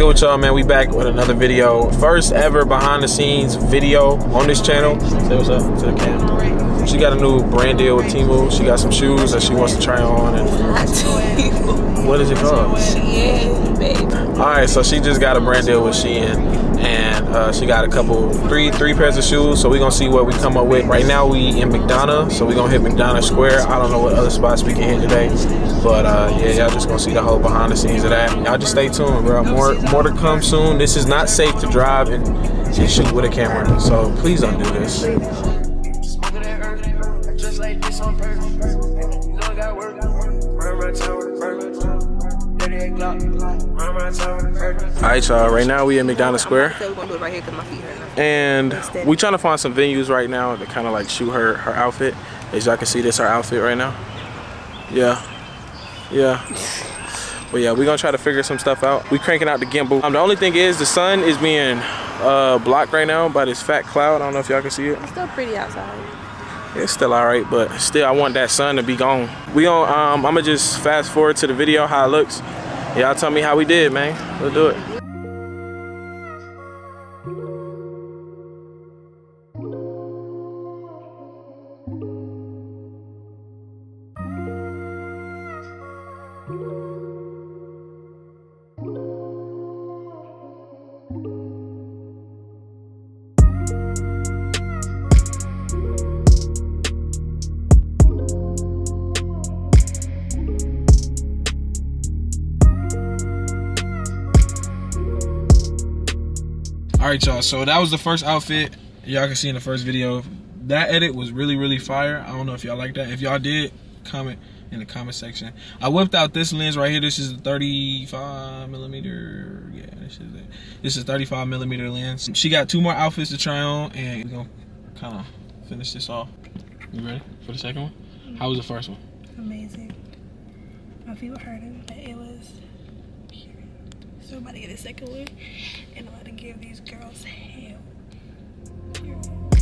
good with y'all, man? We back with another video. First ever behind the scenes video on this channel. Say what's up to the camera. She got a new brand deal with Temu. She got some shoes that she wants to try on. And what is it called? Shein, babe. Alright, so she just got a brand deal with Shein. And she got three pairs of shoes. So we're gonna see what we come up with. Right now we in McDonough, so we're gonna hit McDonough Square. I don't know what other spots we can hit today. But yeah, y'all just gonna see the whole behind the scenes of that. Y'all just stay tuned, bro. More to come soon. This is not safe to drive and shoot with a camera. So please don't do this. Alright, y'all, right now we in McDonough Square. And we trying to find some venues right now to kind of like shoot her outfit. As y'all can see, this is her outfit right now. Yeah. But yeah, we're gonna try to figure some stuff out. We cranking out the gimbal. The only thing is the sun is being blocked right now by this fat cloud. I don't know if y'all can see it. It's still pretty outside. It's still all right, but still I want that sun to be gone. We gonna I'm gonna just fast forward to the video how it looks. Y'all tell me how we did, man. Let's do it. Alright, y'all, so that was the first outfit y'all can see in the first video. That edit was really fire. I don't know if y'all like that. If y'all did, comment in the comment section. I whipped out this lens right here. This is a 35mm. Yeah, this is it. This is 35mm lens. She got 2 more outfits to try on, and we're gonna kind of finish this off. You ready for the second one? How was the first one? Amazing. My feet were hurting, but it was pure. So I'm about to get a second one, and I'm about to give these girls hell. Pure.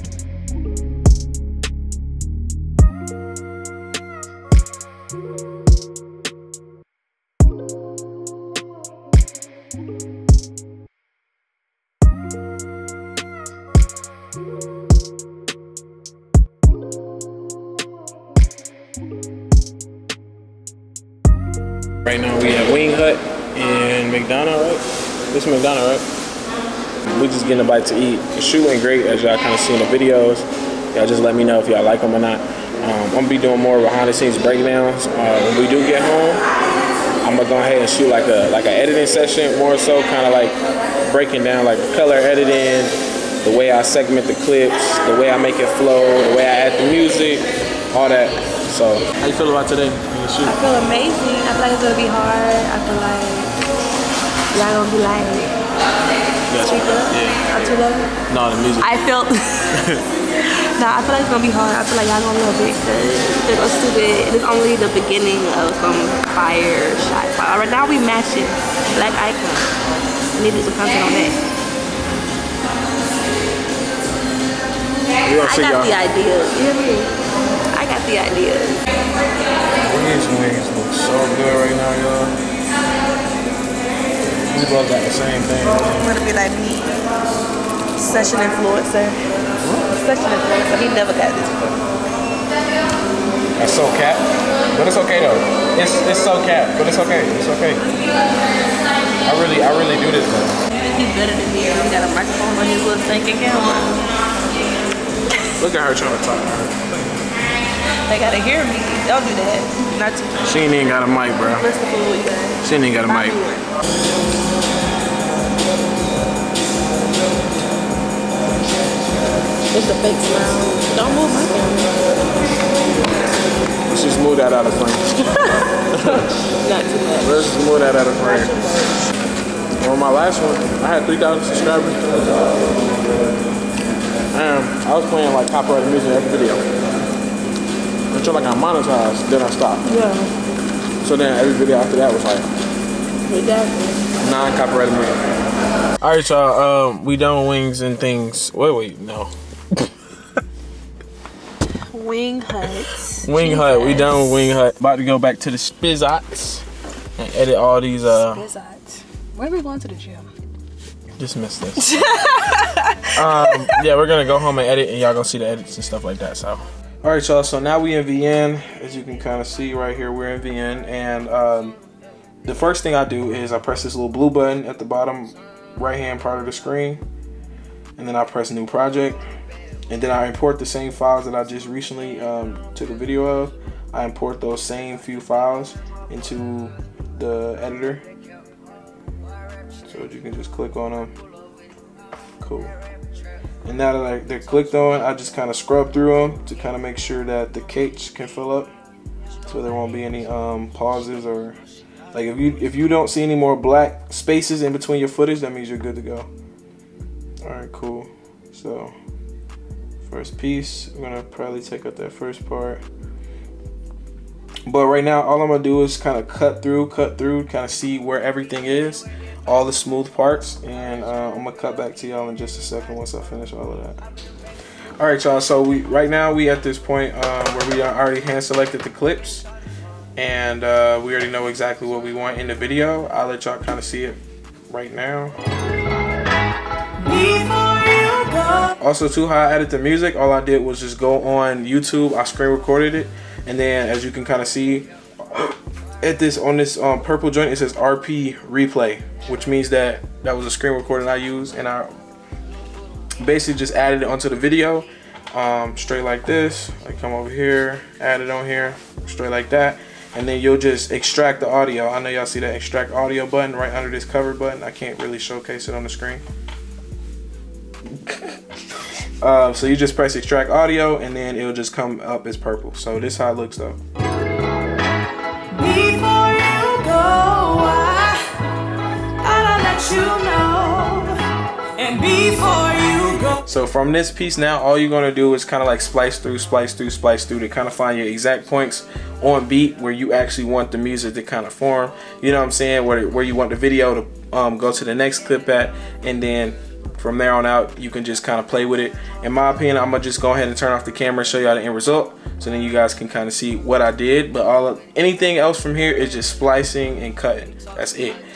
Right now we have Wing Hut in McDonough, right? This is McDonough, right? We just getting a bite to eat. The shoot went great, as y'all kind of see in the videos. Y'all just let me know if y'all like them or not. I'm gonna be doing more behind the scenes breakdowns. When we do get home, I'm gonna go ahead and shoot like an editing session, more so kind of like breaking down like the color editing, the way I segment the clips, the way I make it flow, the way I add the music, all that. So, how you feel about today? I feel amazing. I feel like it's gonna be hard. I feel like y'all gonna be like, speak up? Yeah. I'm too low? No, the music. I feel, nah, I feel like it's gonna be hard. I feel like y'all gonna love it because they're so stupid. It's only the beginning of some fire shots. Right now we matching Black Icon. I need to do some content on that. I got the ideas. You hear me? I got the ideas. These wings look so good right now, y'all. We both got the same thing. I'm gonna be like me. Such an influencer. What? Such an influencer. He never got this before. That's so cap. But it's okay though. It's so cap, but it's okay. It's okay. I really do this though. He's better than me. He got a microphone on his little thinking camera. Look at her trying to talk to her. They gotta hear me. Don't do that. Not too much. She ain't even got a mic, bro. Listen to what we got. She ain't even got a mic. It's a fake smile. Don't move my camera. Let's just move that out of frame. Not too much. Let's just move that out of frame. On my last one, I had 3,000 subscribers. I was playing like copyrighted music every video. Until like I monetized, then I stopped. Yeah. So then every video after that was like non-copyrighted music. All right, y'all. We done wings and things. Wait, no. Wing Hut. Wing Hut. We done with Wing Hut. About to go back to the Spizots and edit all these. Spizots. Where are we going to the gym? Dismiss this. Yeah, we're gonna go home and edit, and y'all gonna see the edits and stuff like that. So, all right, y'all. So now we in VN, as you can kind of see right here. We're in VN, and the first thing I do is I press this little blue button at the bottom right-hand part of the screen, and then I press New Project, and then I import the same files that I just recently took a video of. I import those same few files into the editor. So you can just click on them. Cool. And now that they're clicked on, I just kind of scrub through them to kind of make sure that the capes can fill up, so there won't be any pauses, or like if you don't see any more black spaces in between your footage, that means you're good to go. All right, cool. So first piece, we're gonna probably take out that first part. But right now, all I'm gonna do is kind of cut through, kind of see where everything is, all the smooth parts, and I'm gonna cut back to y'all in just a second once I finish all of that. All right, y'all. So right now we at this point where we already hand selected the clips, and we already know exactly what we want in the video. I'll let y'all kind of see it right now. Also, too, how I edit the music, all I did was just go on YouTube. I screen recorded it, and then as you can kind of see at this on this purple joint, it says RP replay, which means that was a screen recording I used, and I basically just added it onto the video straight like this. I come over here, add it on here straight like that, and then you'll just extract the audio. I know y'all see that extract audio button right under this cover button. I can't really showcase it on the screen. So you just press extract audio, and then it'll just come up as purple. So this is how it looks though. Before you go, I'll let you know. And before you go. So from this piece now, all you're gonna do is kind of like splice through to kind of find your exact points on beat where you actually want the music to kind of form. You know what I'm saying? Where you want the video to go to the next clip at, and then from there on out, you can just kind of play with it. In my opinion, I'm gonna just go ahead and turn off the camera and show y'all the end result, so then you guys can kind of see what I did. But anything else from here is just splicing and cutting. That's it.